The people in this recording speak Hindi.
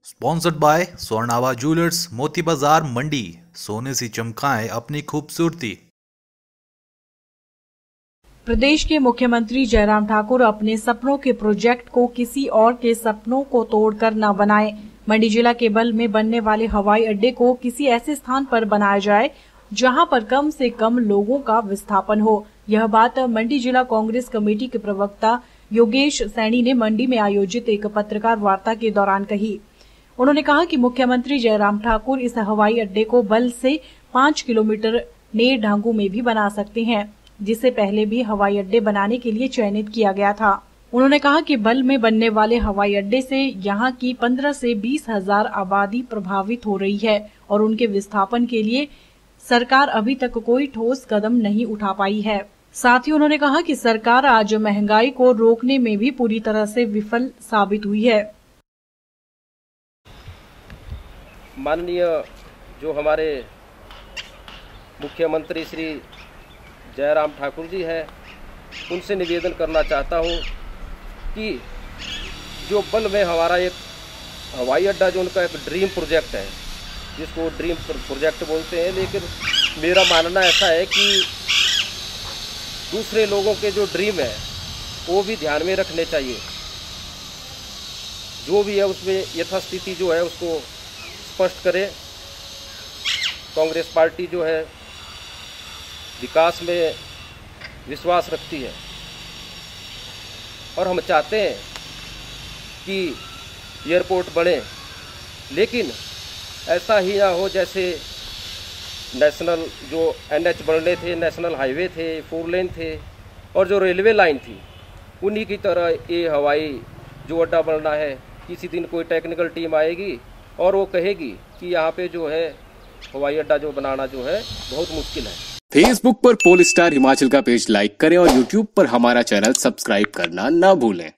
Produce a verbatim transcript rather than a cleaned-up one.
स्पॉन्सर्ड बाय स्वर्णावा ज्वेलर्स, मोती बाजार मंडी। सोने से चमकाएं अपनी खूबसूरती। प्रदेश के मुख्यमंत्री जयराम ठाकुर अपने सपनों के प्रोजेक्ट को किसी और के सपनों को तोड़कर न बनाएं। मंडी जिला के बल में बनने वाले हवाई अड्डे को किसी ऐसे स्थान पर बनाया जाए जहां पर कम से कम लोगों का विस्थापन हो। यह बात मंडी जिला कांग्रेस कमेटी के प्रवक्ता योगेश सैनी ने मंडी में आयोजित एक पत्रकार वार्ता के दौरान कही। उन्होंने कहा कि मुख्यमंत्री जयराम ठाकुर इस हवाई अड्डे को बल से पाँच किलोमीटर नेर ढांगू में भी बना सकते हैं, जिसे पहले भी हवाई अड्डे बनाने के लिए चयनित किया गया था। उन्होंने कहा कि बल में बनने वाले हवाई अड्डे से यहां की पंद्रह से बीस हजार आबादी प्रभावित हो रही है और उनके विस्थापन के लिए सरकार अभी तक कोई ठोस कदम नहीं उठा पाई है। साथ ही उन्होंने कहा कि सरकार आज महंगाई को रोकने में भी पूरी तरह से विफल साबित हुई है। माननीय जो हमारे मुख्यमंत्री श्री जयराम ठाकुर जी है, उनसे निवेदन करना चाहता हूँ कि जो बल में हमारा एक हवाई अड्डा जो उनका एक ड्रीम प्रोजेक्ट है, जिसको ड्रीम प्रोजेक्ट बोलते हैं, लेकिन मेरा मानना ऐसा है कि दूसरे लोगों के जो ड्रीम है वो भी ध्यान में रखने चाहिए। जो भी है उसमें यथास्थिति जो है उसको स्पष्ट करें। कांग्रेस पार्टी जो है विकास में विश्वास रखती है और हम चाहते हैं कि एयरपोर्ट बने, लेकिन ऐसा ही ना हो जैसे नेशनल जो एन एच बनने थे, नेशनल हाईवे थे, फोर लेन थे और जो रेलवे लाइन थी, उन्हीं की तरह ये हवाई जो अड्डा बनना है। किसी दिन कोई टेक्निकल टीम आएगी और वो कहेगी कि यहाँ पे जो है हवाई अड्डा जो बनाना जो है बहुत मुश्किल है। फेसबुक पर पोल स्टार हिमाचल का पेज लाइक करें और यूट्यूब पर हमारा चैनल सब्सक्राइब करना ना भूलें।